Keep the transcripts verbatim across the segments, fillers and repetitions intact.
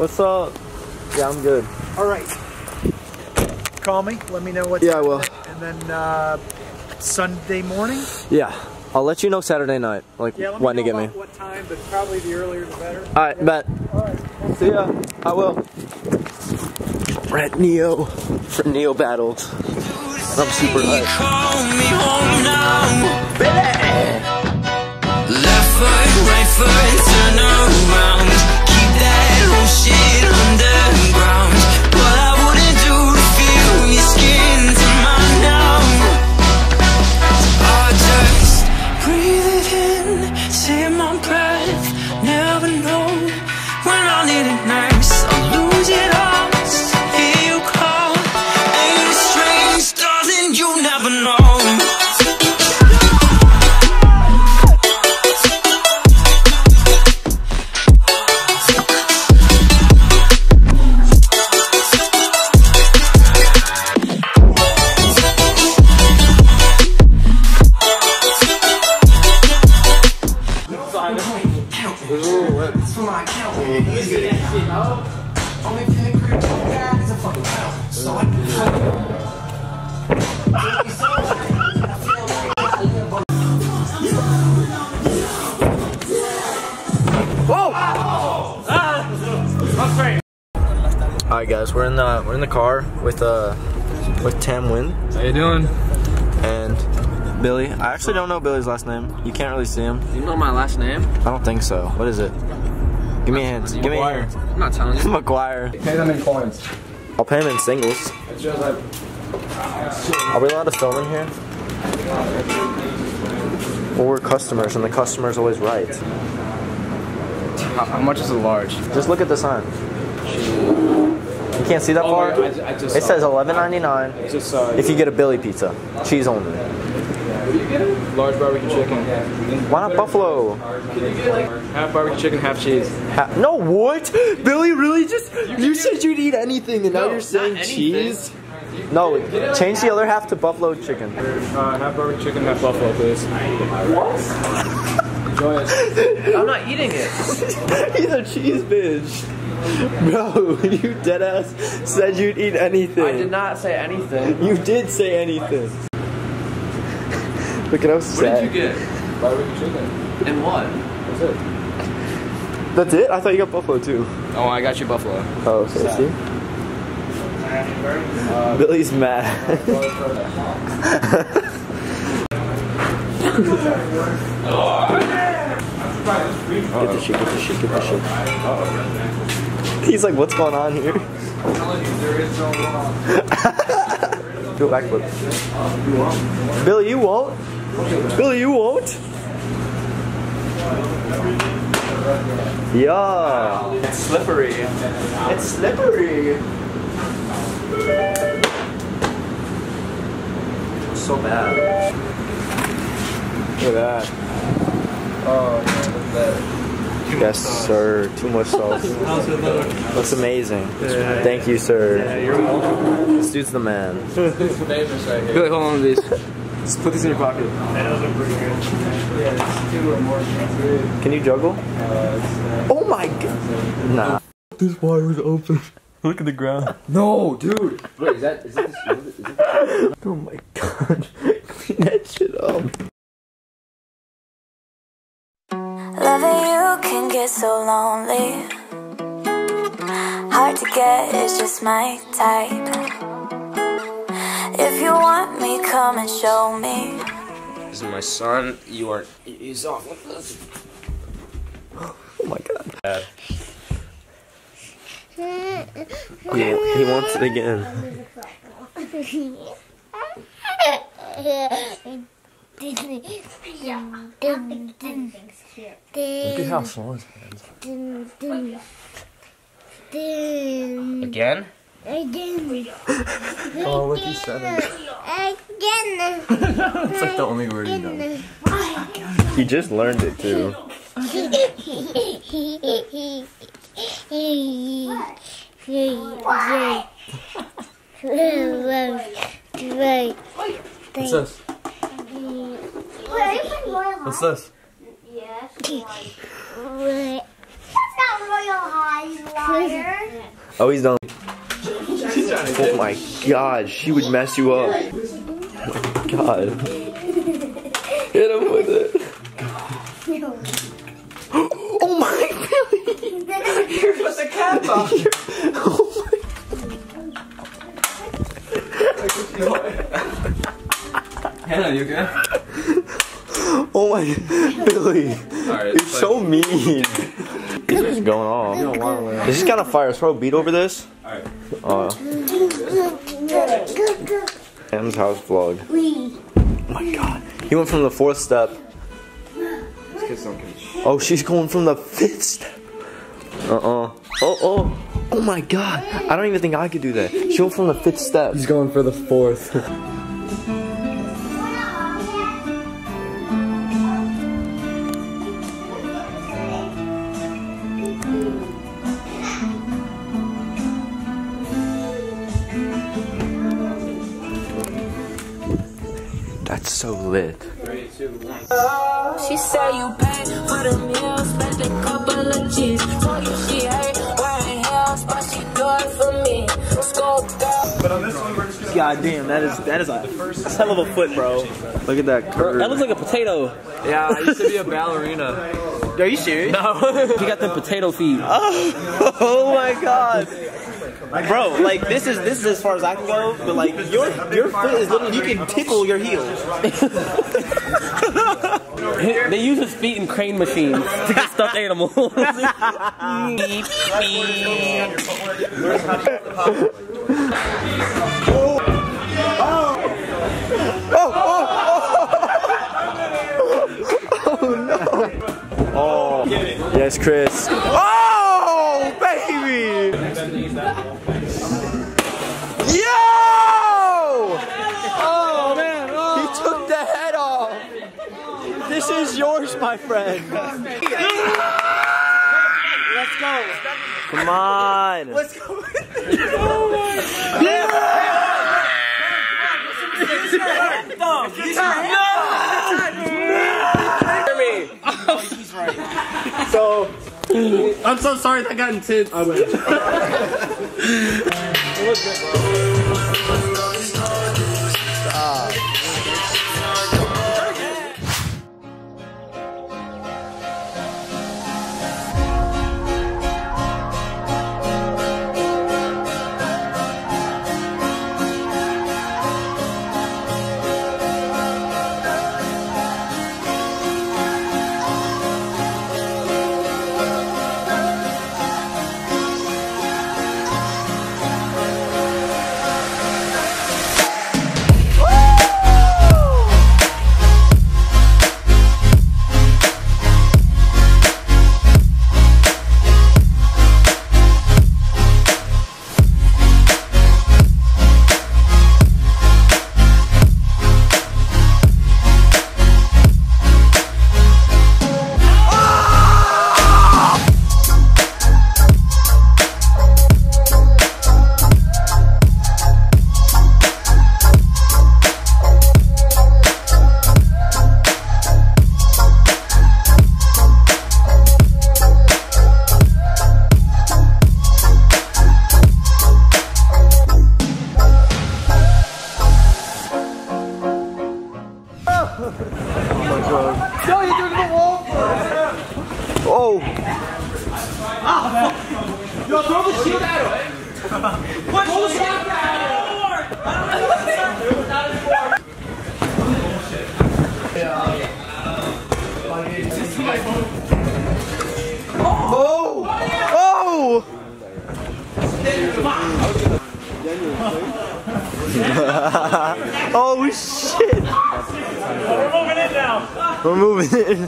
What's up? Yeah, I'm good. All right. Call me. Let me know what's Yeah, I will. And then uh, Sunday morning? Yeah. I'll let you know Saturday night, like yeah, let when me to know get me. What time, but probably the earlier the better. Alright, yeah. bet. All right. See ya. I will. We're at Neo for Neo Battles. And I'm super hyped. Left foot, right foot, turn around. Keep that whole shit underground. What I wouldn't do to feel your skin to mine now. I just breathe it in, save my breath. Never know when I need it next. I'll lose it all, hear you call. Ain't it strange, darling, you never know. Alright guys, we're in the we're in the car with uh with Tam Win. How you doing? And Billy. I actually don't know Billy's last name. You can't really see him. You know my last name? I don't think so. What is it? Give me a hint. Give me a hint. I'm not telling you. McGuire. Pay them in coins. I'll pay him in singles. It's just like, Are we allowed to film in here? Well, we're customers, and the customer's always right. how, how much is a large? Just look at the sign. You can't see that Oh far? my God, I, I just It saw says eleven ninety-nine Just saw it. if you get a Billy pizza. Cheese only. What do you get? Large barbecue chicken. Why not buffalo? Can you get like half barbecue chicken, half cheese? Ha no, what? Billy really just... You said you'd eat anything, and now No, you're saying not cheese? No, change the other half to buffalo chicken. Uh, half barbecue chicken, half buffalo, please. What? Enjoy it. I'm not eating it. He's a cheese bitch. Bro, you deadass said you'd eat anything. I did not say anything. You did say anything. Look at how sad. What did you get? Barbecue chicken. And what? That's it. That's it? I thought you got buffalo too. Oh, I got you buffalo. Oh, okay, see? Uh, Billy's mad. Get the shit, get the shit, get the shit. He's like, what's going on here? Do a backflip. Billy, you won't. Billy, you won't. Yeah. It's slippery. It's slippery. So bad. Look at that. Oh, yeah, look at that. Yes, sir. Too much sauce. That's amazing. Thank you, sir. This dude's the man. Famous right here. Billy, hold on to these. Just put these in your pocket. Can you juggle? Oh my god. Nah. This wire was open. Look at the ground. No, dude. Wait, is that is it this? Is it this? Oh my god. Clean that shit up. Loving you can get so lonely. Hard to get, it's just my type. If you want me, come and show me. This is my son. You are. He's off. Oh my god. Yeah, he wants it again. Look at how small his hands are. Again? Again. Oh, look, he said it. Again. It's like the only word he knows. He just learned it too. What's this? What's this? That's not Royal High, liar. Oh, he's done. Oh my god, she would mess you up. Oh my god. Hit him with it. Oh my, Billy! Here goes the cap off. Oh my. Hannah, you okay? Oh my, Billy. Alright, you're so mean. What's going on? Is this kind of fire? Throw a beat over this? Alright. Uh, Sam's house vlog. Oh my god. He went from the fourth step. Oh, she's going from the fifth step. Uh-uh. Oh, oh. Oh my god. I don't even think I could do that. She went from the fifth step. He's going for the fourth. That's so lit. She said you pay for the meal, spent a couple of G's. Told you she hate wearing heels, but she do it for me. Scope girl. But on this one, we're just gonna. God damn, that is that is a hell of a foot, bro. Look at that curve. That looks like a potato. Yeah, I used to be a ballerina. Are you serious? No. He got them potato feet. Oh, oh my god. Bro, like this is this is as far as I can go, but like your your foot is literally, you can tickle your heel. They use his feet in crane machines to get stuffed animals. Beep, beep. Oh, oh, oh. Oh no. Oh, yes, Chris. Oh, baby. Yo! Oh man, oh. He took the head off. This is yours, my friend. Let's go. Come on. Let's go. So, I'm so sorry that got intense. I win. Oh! Yo, throw the shield at him! What? Throw the shield at Oh! Oh! Oh shit! We're moving in now. We're moving in.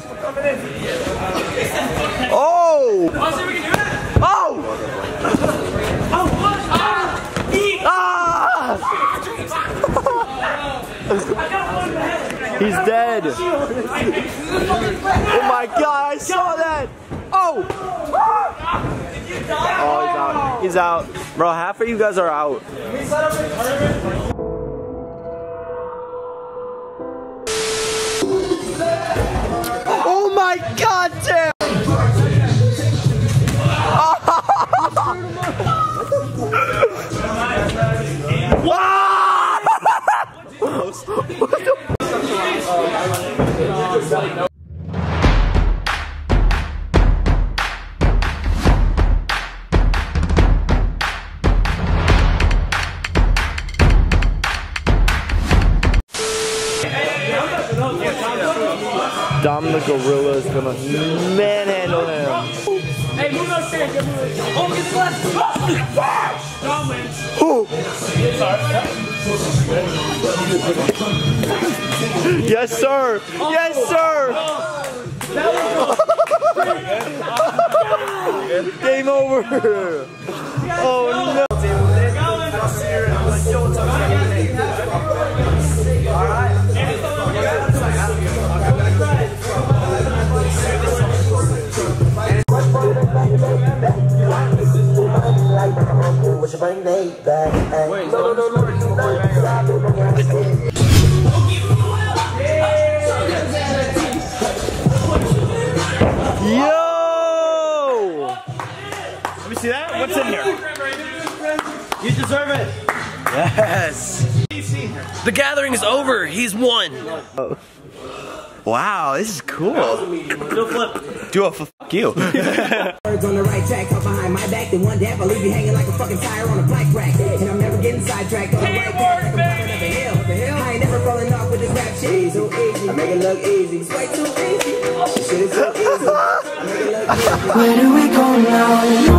Oh! Oh, see, we can do that. Oh! Oh, what? Ah! Eat. Ah! He's dead. Oh my god, I saw that. Oh! Oh, he's out. He's out. Bro, half of you guys are out. Oh my god, damn! Dom the gorilla is gonna manhandle him. Hey, move those stairs. Get moving. Oh, get the left. Dom wins. Yes, sir. Yes, sir. Game over. Oh no. Wait, so Yo! Let me see that. What's in here? You deserve it. Yes. The gathering is over. He's won. Oh. Wow, this is cool. Do a flip. Do a f fuck you. Words on the right track, talk behind my back. The one dab, I leave you hanging like a fucking tire on a bike rack. And I'm never getting sidetracked on the right track. Like I'm climbing up a hill. Up a hill. I ain't never falling off with this rap shit. So easy, I make it look easy. It's way too easy. This shit is so easy. I make it look easy. Where do we go now?